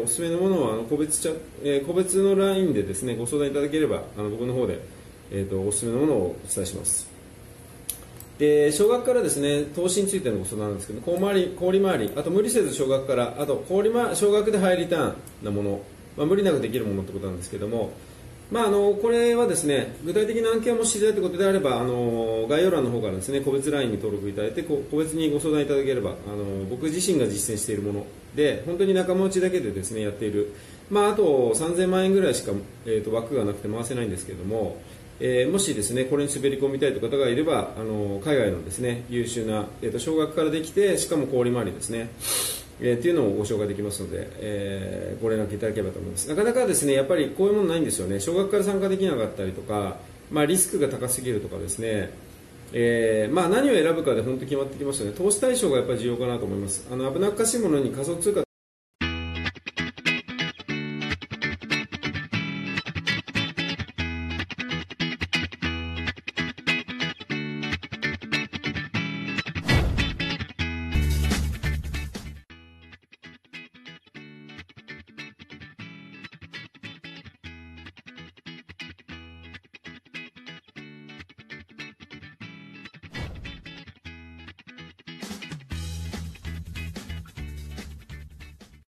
おすすめのものは個別の LINE でですねご相談いただければ僕の方で、おすすめのものをお伝えします。で少額からですね投資についてのご相談なんですけど、小利回り、あと無理せず少額から、あと少額でハイリターンなもの、無理なくできるものってことなんですけども、これはですね具体的な案件をもし知りたいということであれば概要欄の方からですね個別 LINE に登録いただいて個別にご相談いただければ僕自身が実践しているもので本当に仲間内だけでですねやっている、あと3000万円ぐらいしか、枠がなくて回せないんですけども、もしですねこれに滑り込みたいという方がいれば海外のですね優秀な、少額からできてしかも小利回りですねっていうのをご紹介できますので、ご連絡いただければと思います。なかなかですねやっぱりこういうものないんですよね。少額から参加できなかったりとか、リスクが高すぎるとかですね、何を選ぶかで本当に決まってきますよね。投資対象がやっぱり重要かなと思います。危なっかしいものに仮想通貨